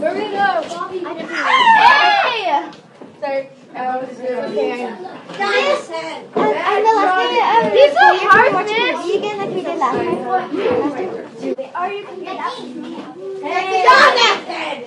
Where we go? Hey! Sorry. Okay. These are hard, man. Again, like we did last time. Or you can get up. Hey! Jonathan!